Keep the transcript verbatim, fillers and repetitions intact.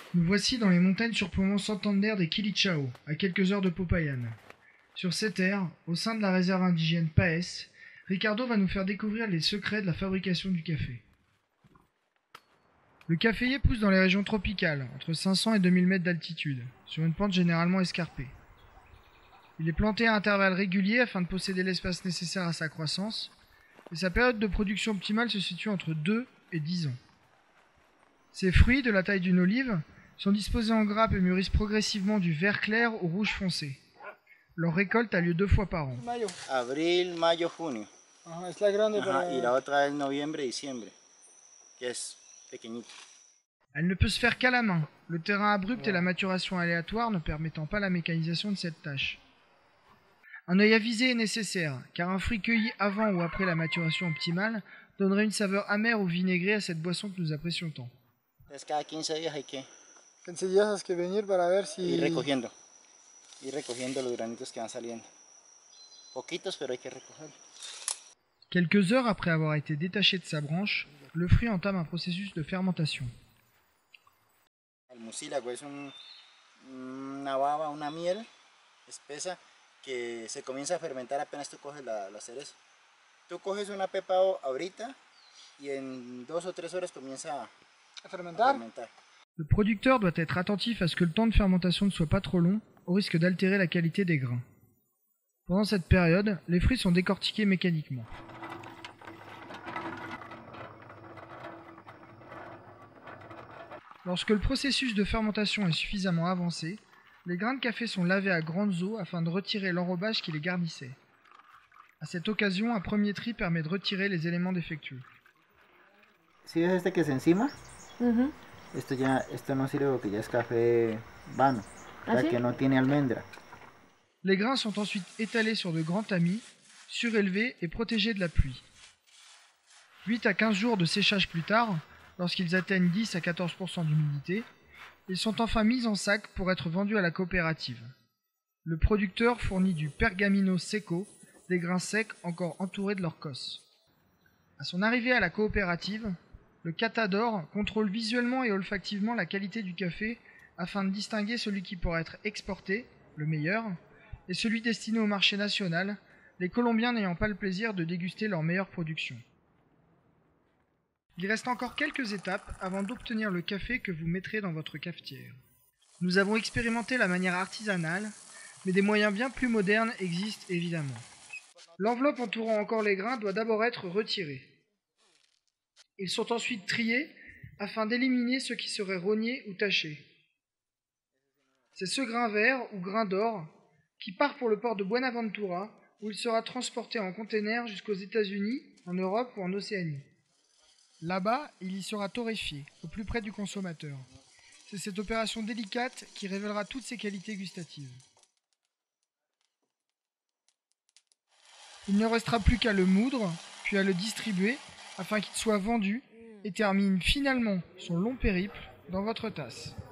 Nous voici dans les montagnes surplombant Santander des Quilichao, à quelques heures de Popayan. Sur ces terres, au sein de la réserve indigène Paes, Ricardo va nous faire découvrir les secrets de la fabrication du café. Le caféier pousse dans les régions tropicales, entre cinq cents et deux mille mètres d'altitude, sur une pente généralement escarpée. Il est planté à intervalles réguliers afin de posséder l'espace nécessaire à sa croissance, et sa période de production optimale se situe entre deux et dix ans. Ces fruits, de la taille d'une olive, sont disposés en grappes et mûrissent progressivement du vert clair au rouge foncé. Leur récolte a lieu deux fois par an. Mayo. Abril, mayo, junio. Ajá, es la grande Ajá, para... y la otra es noviembre, diciembre, que es pequeñita. Elle ne peut se faire qu'à la main, le terrain abrupt et la maturation aléatoire ne permettant pas la mécanisation de cette tâche. Un œil avisé est nécessaire, car un fruit cueilli avant ou après la maturation optimale donnerait une saveur amère ou vinaigrée à cette boisson que nous apprécions tant. Entonces cada quince días hay que quince días has que venir para ver si... ir recogiendo, ir recogiendo los granitos que van saliendo. Poquitos, pero hay que recogerlos. Quelques heures après avoir été détaché de sa branche, le fruit entame un processus de fermentation. El mucílago es un, una baba, una miel espesa que se comienza a fermentar apenas tú coges la, la cereza. Tú coges una pepa ahorita y en dos o tres horas comienza a, a fermentar. A fermentar. Le producteur doit être attentif à ce que le temps de fermentation ne soit pas trop long, au risque d'altérer la qualité des grains. Pendant cette période, les fruits sont décortiqués mécaniquement. Lorsque le processus de fermentation est suffisamment avancé, les grains de café sont lavés à grandes eaux afin de retirer l'enrobage qui les garnissait. À cette occasion, un premier tri permet de retirer les éléments défectueux. Si ves este que es encima, Uh-huh. esto ya esto no sirve porque ya es café vano, ¿Ah, ya sí? que no tiene almendra. Les grains sont ensuite étalés sur de grands tamis, surélevés et protégés de la pluie. huit à quinze jours de séchage plus tard, lorsqu'ils atteignent dix à quatorze pour cent d'humidité, ils sont enfin mis en sac pour être vendus à la coopérative. Le producteur fournit du pergamino seco, des grains secs encore entourés de leur cosse. À son arrivée à la coopérative, le catador contrôle visuellement et olfactivement la qualité du café afin de distinguer celui qui pourra être exporté, le meilleur, et celui destiné au marché national, les Colombiens n'ayant pas le plaisir de déguster leur meilleure production. Il reste encore quelques étapes avant d'obtenir le café que vous mettrez dans votre cafetière. Nous avons expérimenté la manière artisanale, mais des moyens bien plus modernes existent évidemment. L'enveloppe entourant encore les grains doit d'abord être retirée. Ils sont ensuite triés afin d'éliminer ceux qui seraient rognés ou tachés. C'est ce grain vert ou grain d'or qui part pour le port de Buenaventura où il sera transporté en container jusqu'aux États-Unis, en Europe ou en Océanie. Là-bas, il y sera torréfié, au plus près du consommateur. C'est cette opération délicate qui révélera toutes ses qualités gustatives. Il ne restera plus qu'à le moudre, puis à le distribuer, afin qu'il soit vendu et termine finalement son long périple dans votre tasse.